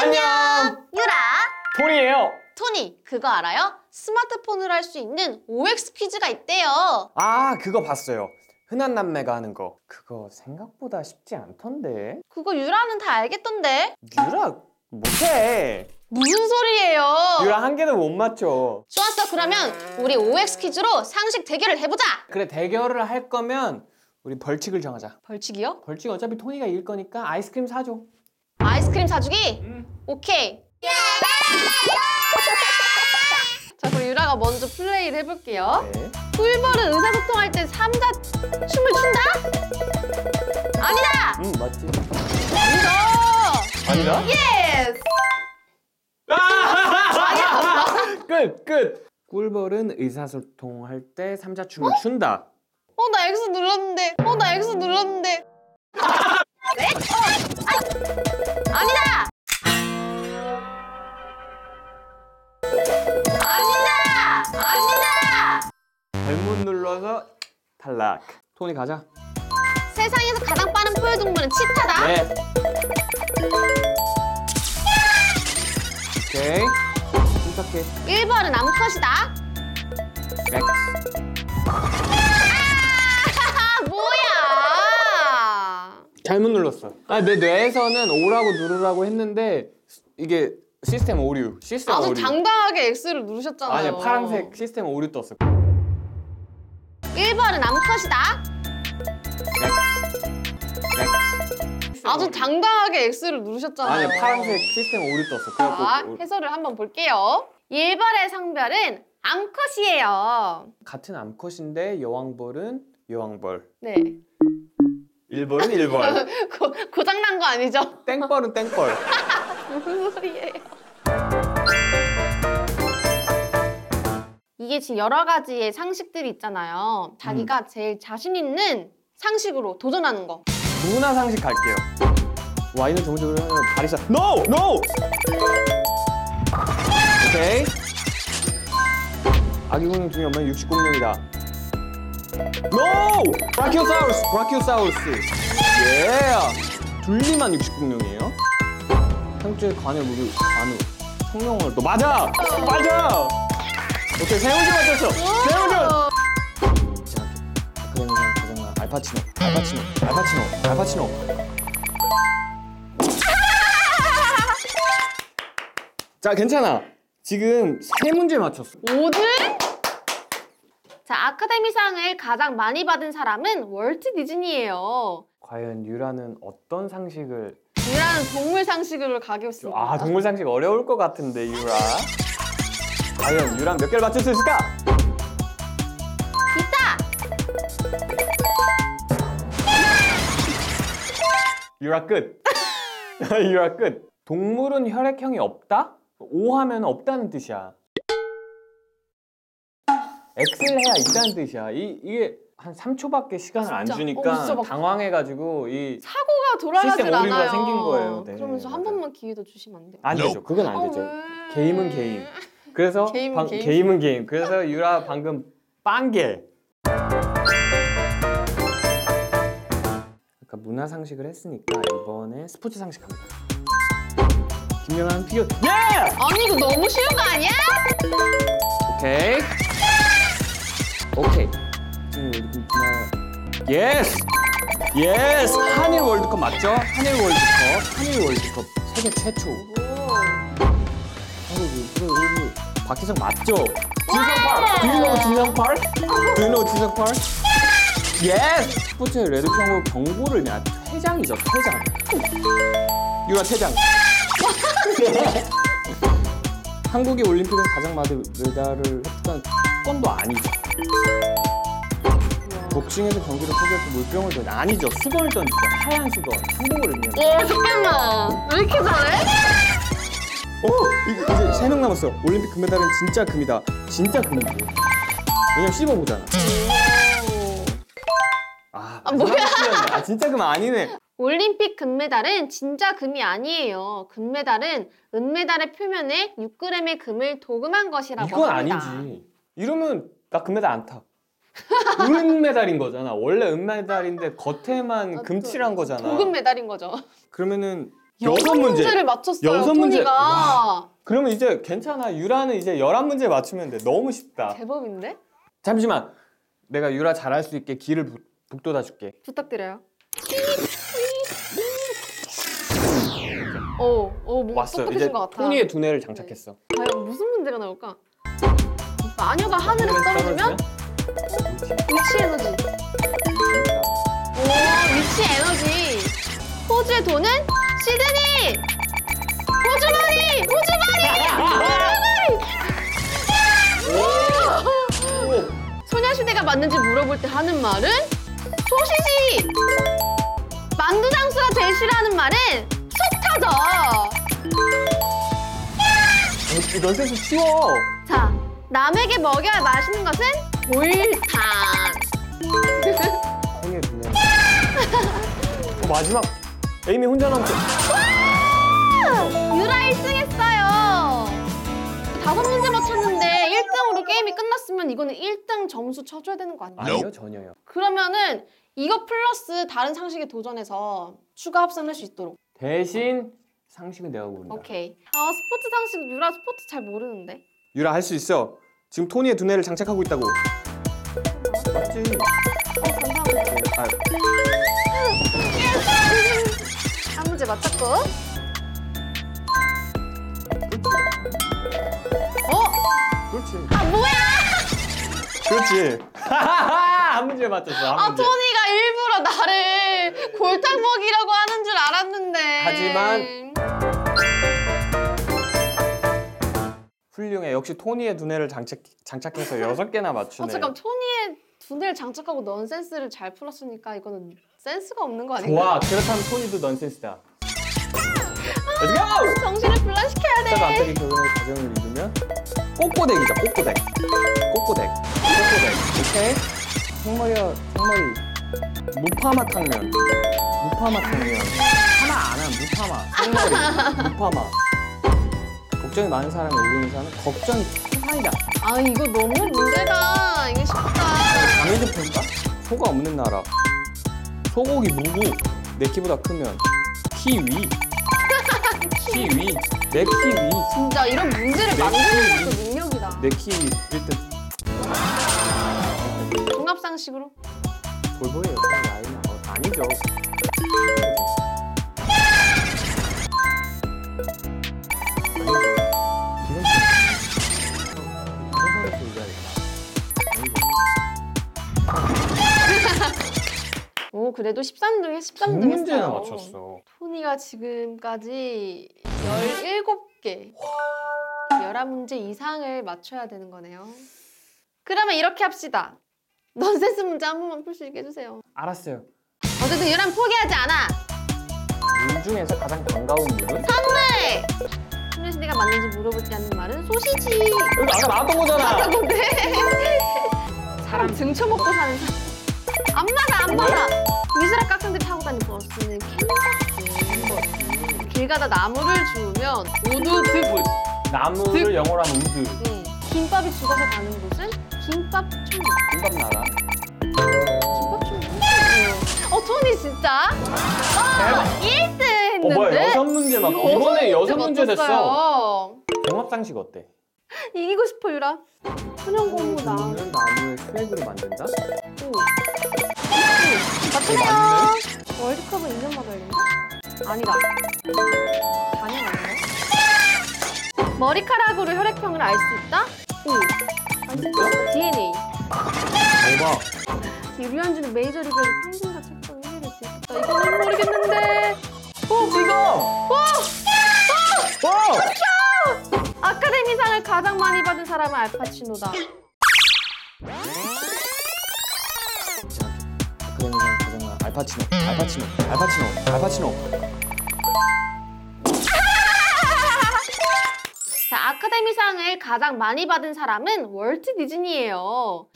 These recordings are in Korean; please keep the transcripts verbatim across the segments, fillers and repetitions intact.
안녕! 유라! 토니예요! 토니, 그거 알아요? 스마트폰으로 할 수 있는 오엑스 퀴즈가 있대요. 아, 그거 봤어요. 흔한 남매가 하는 거. 그거 생각보다 쉽지 않던데. 그거 유라는 다 알겠던데? 유라 못해. 무슨 소리예요? 유라 한 개도 못 맞춰. 좋았어, 그러면 우리 오엑스 퀴즈로 상식 대결을 해보자! 그래, 대결을 할 거면 우리 벌칙을 정하자. 벌칙이요? 벌칙 어차피 토니가 이길 거니까 아이스크림 사줘. 아이스크림 사주기? 응. 오케이. 자, 그럼 유라가 먼저 플레이를 해볼게요. 네. 꿀벌은 의사소통할 때 삼자 춤을 춘다? 아니다! 응, 맞지. 아니다! 아니다? 예스! 끝! 끝! 꿀벌은 의사소통할 때 삼자춤을 춘다. 어, 나 X 눌렀는데. 어, 나 X 눌렀는데. 네? 어, 아, 아니다! 아니다! 아니다! 잘못 눌러서 탈락. 토니 가자. 세상에서 가장 빠른 포유동물은 치타다. 네. 오케이. 침착해. 일 번은 암컷이다. 엑스. 아, 뭐야! 잘못 눌렀어. 아, 내 뇌에서는 오라고 누르라고 했는데 이게 시스템 오류. 시스템 아주 오류. 당당하게 X를 누르셨잖아요. 아니야, 파란색 시스템 오류 떴어. 일 번은 암컷이다. 엑스. 엑스. 아주 당당하게 X를 누르셨잖아요. 아니야, 파란색 시스템 오류 떴어. 그래갖고 자, 오- 해설을 한번 볼게요. 일 번의 성별은 암컷이에요. 같은 암컷인데 여왕벌은 여왕벌. 네. 일 벌은 일 벌. 고, 고장난 거 아니죠? 땡벌은 땡벌. 무슨 소리예요? 이게 지금 여러 가지의 상식들이 있잖아요. 자기가 음. 제일 자신 있는 상식으로 도전하는 거. 문화 상식 갈게요. 와인은 전문적으로 하는 바리스타. No! No! 오케이. 아기 공룡 중에 엄마는 육식 공룡이다. No! 브라키오사우루스. 브라키오사우루스. 예. 둘리만 육식 공룡이에요. 한국의 관을 무기 관우. 청룡을 또 맞아. 맞아. 오케이, 세 문제 맞췄어. 세 문제. 자, 아카데미상 가장나 알파치노. 알파치노. 알파치노. 알파치노. 자, 괜찮아. 지금 세 문제 맞췄어. 오등? 자, 아카데미상을 가장 많이 받은 사람은 월트 디즈니예요. 과연 유라는 어떤 상식을? 유라는 동물 상식으로 가겠습니다. 아, 동물 상식 어려울 것 같은데, 유라. 과연 유라 몇 개를 맞출 수 있을까? 있다! 유라 끝. 유라 끝. 동물은 혈액형이 없다? O 하면 없다는 뜻이야. X를 해야 있다는 뜻이야. 이, 이게 한 삼 초밖에 시간을 안 진짜? 주니까 어, 진짜 막- 당황해가지고 이 사고가 돌아가질 시스템 오류가 않아요. 생긴 거예요. 네, 그러면서 한 맞아요. 번만 기회도 주시면 안 돼요? 안 되죠. 그건 안 되죠. 아, 왜? 게임은 게임. 그래서 게임은 방, 게임. 게임은 게임. 그래서 유라 방금 빵개. 아까 문화 상식을 했으니까 이번에 스포츠 상식 갑니다. 김연아는 피겨. 예! 아니 이거 너무 쉬운 거 아니야? 오케이. 오케이. 지금 월드컵 문화. 예스. 예스. 한일 월드컵 맞죠? 한일 월드컵. 한일 월드컵 세계 최초. 한국이 이거 이거 박희성 맞죠? 진성팔. Do you know 진성팔? Do you know 진성팔? 예스. 스포츠 레드 경고 경고를 그냥 퇴장이죠. 퇴장. 유라 퇴장. 한국이 올림픽에서 가장 많은 메달을 했던 태권도 아니죠. 복싱에서 경기를 포기해서 물병을 던져 아니죠. 수건을 던지죠. 하얀 수건. 한국을 의미하는. 와 잠깐만 왜 이렇게 잘해? 오! 이제, 이제 세 명 남았어. 올림픽 금메달은 진짜 금이다. 진짜 금이고. 왜냐면 씹어보잖아. 아, 아, 뭐야? 마지막이었네. 아, 진짜 금 아니네. 올림픽 금메달은 진짜 금이 아니에요. 금메달은 은메달의 표면에 육 그램의 금을 도금한 것이라고 이건 합니다. 아니지. 이러면 나 금메달 안 타. 은메달인 거잖아. 원래 은메달인데 겉에만 아, 금칠한 거잖아. 도금 메달인 거죠. 그러면은 여섯 문제. 문제를 맞췄어요. 여섯 문제. 토니가. 와. 그러면 이제 괜찮아. 유라는 이제 열한 문제 맞추면 돼. 너무 쉽다. 제법인데? 잠시만. 내가 유라 잘할 수 있게 기를 부, 북돋아 줄게. 부탁드려요. 오, 오 뭔가 왔어. 똑똑해진 이제 것 같아. 토니의 두뇌를 장착했어. 과연 무슨 문제가 나올까? 마녀가 하늘에 떨어지면 위치 에너지. 오, 위치 에너지. 호주의 돈은 시드니. 호주머니, 호주머니, 호주머니. 소녀시대가 맞는지 물어볼 때 하는 말은 소시지. 만두 장수가 제일 싫어하는 말은 속 터져. 이 넌센스 쉬워. 자, 남에게 먹여야 맛있는 것은 골탕. 토니의 두뇌. 어, 마지막. 에이미 혼자 남았어. 유라 일 등 했어요. 다섯 문제 맞췄는데 일 등으로 게임이 끝났으면 이거는 일 등 점수 쳐줘야 되는 거 아니에요? 아니요, 전혀요. 그러면은 이거 플러스 다른 상식에 도전해서 추가 합산할 수 있도록. 대신 상식은 내가 고른다. 오케이. 아, 스포츠 상식 유라 스포츠 잘 모르는데. 유라 할 수 있어. 지금 토니의 두뇌를 장착하고 있다고. 맞지? 어, 감사합니다. 아, 한 문제 맞췄고. 어? 그렇지. 아, 뭐야? 그렇지. 한 문제 맞췄어. 한 아, 문제. 토니가 일부러 나를 골탕 먹이려고 하는 줄 알았는데. 하지만 훌륭해. 역시 토니의 두뇌를 장착, 장착해서 여섯 개나 맞추네. 어, 잠깐 토니의 두뇌를 장착하고 넌센스를 잘 풀었으니까 이거는 센스가 없는 거 아닌가? 좋아. 그렇다면 토니도 넌센스다. Let's go! 정신을 분란시켜야 돼. 숫자가 앞뒤 결혼의 과정을 이루면 꼬꼬댁이죠. 꼬꼬댁. 꼬꼬댁. 꼬꼬댁. 오케이? 생머리야. 생머리. 무파마 탕면. 무파마 탕면. 하나 안 하면 무파마. 생머리. 무파마. 걱정이 많은 사람이 오르는 사람은 걱정이 태산이다. 아, 이거 너무 문제다. 이거 쉽다. 장애 좀 볼까? 소가 없는 나라. 소고기 무구. 내 키보다 크면 키위. 키위. 내 키위. 진짜 이런 문제를 내 만드는 키위. 것도 능력이다. 내 키위 일 등. 종합상식으로. 볼보예요. 나이는 어, 아니죠. 오, 그래도 십삼 등에 두 십삼 등 문제나 했어요. 맞췄어. 토니가 지금까지 열일곱 개, 열한 문제 이상을 맞춰야 되는 거네요. 그러면 이렇게 합시다. 넌센스 문제 한 번만 풀 수 있게 해주세요. 알았어요. 어쨌든 유란 포기하지 않아. 물 중에서 가장 반가운 물은? 선물! 소녀시대가 맞는지 물어볼 때 하는 말은 소시지. 여기 아까 나왔던 거잖아. 근데 사람 등쳐먹고 사는 사람. 안 맞아, 안 맞아. 미스라 깍쟁이들 타고 다니는 버스는 캔버스. 길 가다 나무를 주우면 우드 득. 나무를 득. 영어로 하면 우드. 응. 김밥이 죽어서 가는 곳은 김밥촌. 김밥 나라. 김밥촌. 어, 토니 진짜? 어, 일 등 했는데? 어 뭐야 여섯 문제 맞고 이번에 여섯 문제 됐어. 맞췄어요. 종합상식 어때? 이기고 싶어, 유라. 소년공부 나. 나무는 나무를 스웩으로 만든다? 오. 맞추네요. 월드컵은 이 년마다 열린다? 아니다. 사 년 아니야? 머리카락으로 혈액형을 알 수 있다? 오. 알 수 있다? 디엔에이. 대박. 류현진은 메이저리그에서 평균자 책방 일 위를 기록했다. 이거는 모르겠는데. 어 지금! 와! 와! 아카데미상을 가장 많이 받은 사람은 알파치노다. 아카데미상 가장 알파치노, 알파치노, 알파치노, 알파치노. 자, 아카데미상을 가장 많이 받은 사람은 월트 디즈니예요.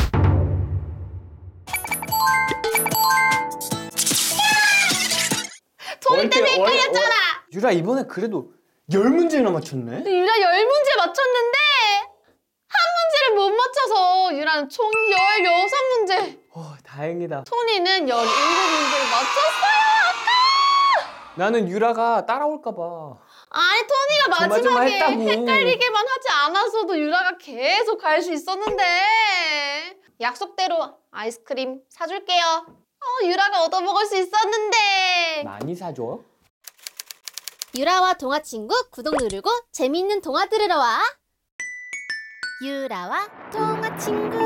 토니 때문에 월- 헷갈렸잖아. 유라 이번에 그래도 열 문제나 맞췄네? 근데 유라 열 문제 맞췄는데 한 문제를 못 맞춰서 유라는 총 열여섯 문제. 어 다행이다. 토니는 열일곱 문제를 맞췄어요. 아까. 나는 유라가 따라올까 봐. 아니 토니가 마지막에 조마조마했다고. 헷갈리게만 하지 않았어도 유라가 계속 갈 수 있었는데. 약속대로 아이스크림 사줄게요. 어, 유라가 얻어먹을 수 있었는데. 많이 사줘? 유라와 동화 친구 구독 누르고 재미있는 동화 들으러 와. 유라와 동화 친구.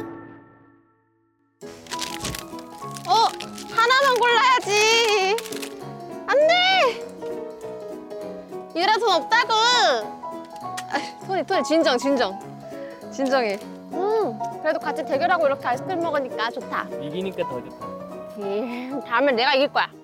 어, 하나만 골라야지. 안 돼! 유라 돈 없다고! 아, 토니, 토니, 진정, 진정. 진정해. 음, 그래도 같이 대결하고 이렇게 아이스크림 먹으니까 좋다. 이기니까 더 좋다. 음, 다음엔 내가 이길 거야.